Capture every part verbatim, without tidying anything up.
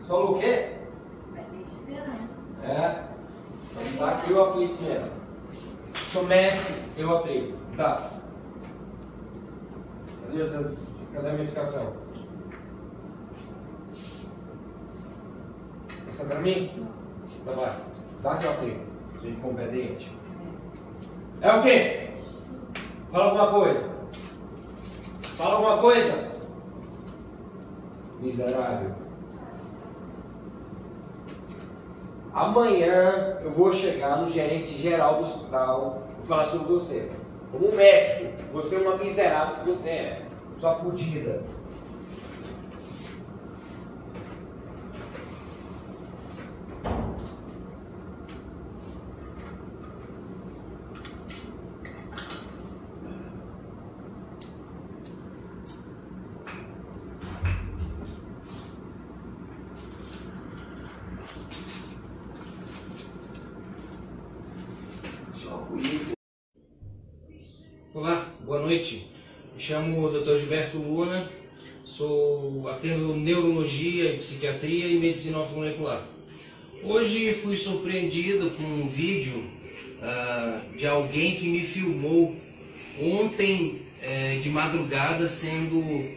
Falou o quê? Vai ter esperança. É. Tá, aqui eu aplico mesmo. Sou médico, eu aplico. Tá. Cadê, essas, cadê a medicação? Essa é pra mim? Então vai. Dá que eu aplico. Sou incompetente. É o quê? Fala alguma coisa. Fala alguma coisa. Miserável. Amanhã eu vou chegar no gerente geral do hospital e falar sobre você. Como médico, você é uma miserável que você é. Sua fodida. Olá, boa noite. Me chamo doutor Gilberto Luna, sou atendo neurologia, psiquiatria e medicina ortomolecular. Hoje fui surpreendido com um vídeo uh, de alguém que me filmou ontem uh, de madrugada, sendo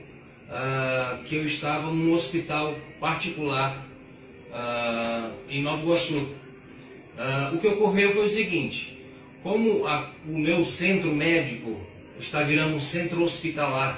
uh, que eu estava num hospital particular uh, em Nova Iguaçu. Uh, o que ocorreu foi o seguinte: como a, o meu centro médico está virando um centro hospitalar,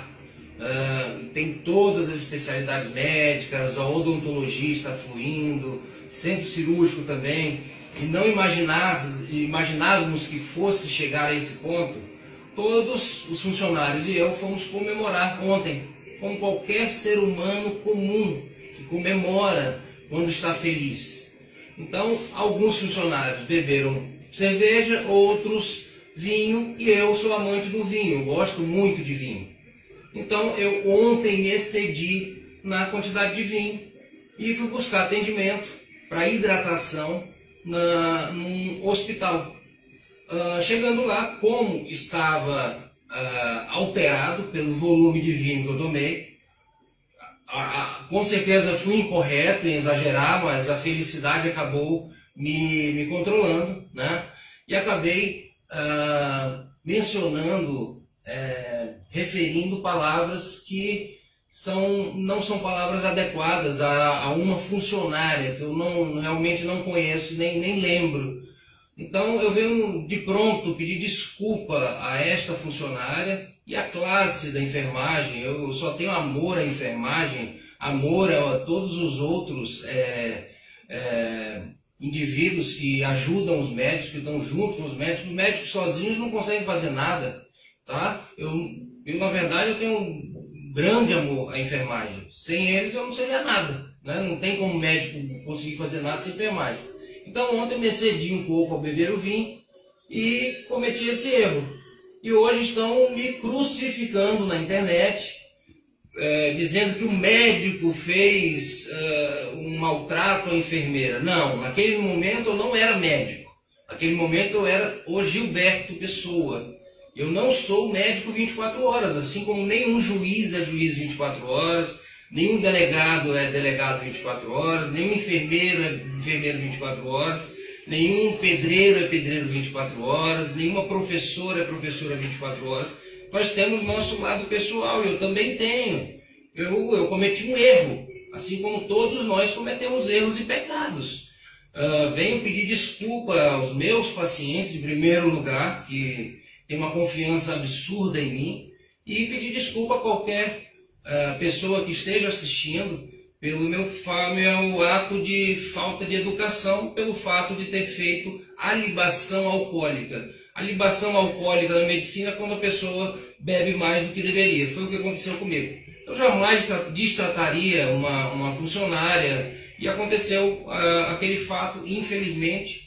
uh, tem todas as especialidades médicas, a odontologia está fluindo, centro cirúrgico também, e não imaginávamos, imaginávamos que fosse chegar a esse ponto, todos os funcionários e eu fomos comemorar ontem, como qualquer ser humano comum que comemora quando está feliz. Então, alguns funcionários beberam cerveja, outros vinho, e eu sou amante do vinho, gosto muito de vinho. Então eu ontem excedi na quantidade de vinho e fui buscar atendimento para hidratação na, num hospital. Uh, chegando lá, como estava uh, alterado pelo volume de vinho que eu tomei, a, a, com certeza fui incorreto em exagerar, mas a felicidade acabou me, me controlando, né? E acabei uh, mencionando, uh, referindo palavras que são, não são palavras adequadas a, a uma funcionária que eu não, realmente não conheço, nem, nem lembro. Então eu venho de pronto pedir desculpa a esta funcionária e a classe da enfermagem. Eu só tenho amor à enfermagem, amor a todos os outros é, é, indivíduos que ajudam os médicos, que estão junto com os médicos. Os médicos sozinhos não conseguem fazer nada, tá? Eu, eu na verdade, eu tenho um grande amor à enfermagem. Sem eles eu não seria nada, né? Não tem como médico conseguir fazer nada sem enfermagem. Então ontem eu me excedi um pouco ao beber o vinho e cometi esse erro. E hoje estão me crucificando na internet, é, dizendo que o médico fez é, um maltrato à enfermeira. Não, naquele momento eu não era médico. Naquele momento eu era o Gilberto Pessoa. Eu não sou médico vinte e quatro horas, assim como nenhum juiz é juiz vinte e quatro horas, nenhum delegado é delegado vinte e quatro horas, nenhum enfermeiro é enfermeiro vinte e quatro horas, nenhum pedreiro é pedreiro vinte e quatro horas, nenhuma professora é professora vinte e quatro horas. Nós temos nosso lado pessoal, eu também tenho. Eu, eu cometi um erro, assim como todos nós cometemos erros e pecados. Uh, venho pedir desculpa aos meus pacientes, em primeiro lugar, que têm uma confiança absurda em mim, e pedir desculpa a qualquer uh, pessoa que esteja assistindo pelo meu, meu ato de falta de educação, pelo fato de ter feito a libação alcoólica. A libação alcoólica na medicina é quando a pessoa bebe mais do que deveria. Foi o que aconteceu comigo. Eu jamais destrataria uma, uma funcionária, e aconteceu uh, aquele fato, infelizmente,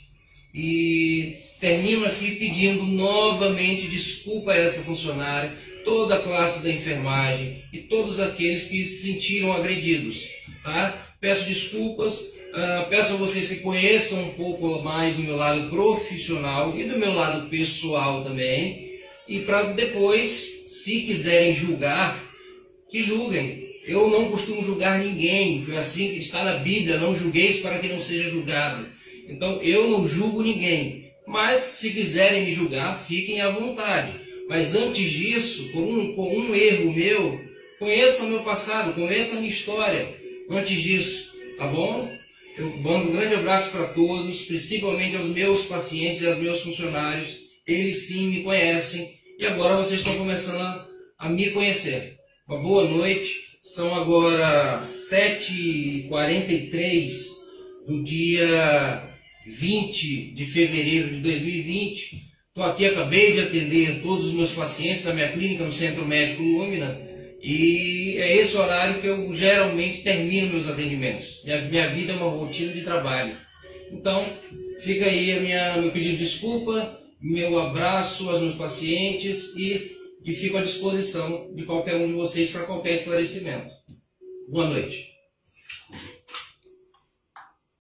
e termino aqui pedindo novamente desculpa a essa funcionária, toda a classe da enfermagem e todos aqueles que se sentiram agredidos. Tá? Peço desculpas, uh, peço a vocês que conheçam um pouco mais do meu lado profissional e do meu lado pessoal também, e para depois, se quiserem julgar, que julguem. Eu não costumo julgar ninguém, foi assim que está na Bíblia, não julgueis para que não seja julgado. Então eu não julgo ninguém, mas se quiserem me julgar, fiquem à vontade. Mas antes disso, por um, por um erro meu, conheça o meu passado, conheça a minha história, antes disso, tá bom? Eu mando um grande abraço para todos, principalmente aos meus pacientes e aos meus funcionários. Eles sim me conhecem e agora vocês estão começando a, a me conhecer. Uma boa noite, são agora sete e quarenta e três do dia vinte de fevereiro de dois mil e vinte. Estou aqui, acabei de atender todos os meus pacientes da minha clínica no Centro Médico Lumina. E é esse horário que eu geralmente termino meus atendimentos. Minha, minha vida é uma rotina de trabalho. Então, fica aí a minha, meu pedido de desculpa, meu abraço aos meus pacientes e, e fico à disposição de qualquer um de vocês para qualquer esclarecimento. Boa noite.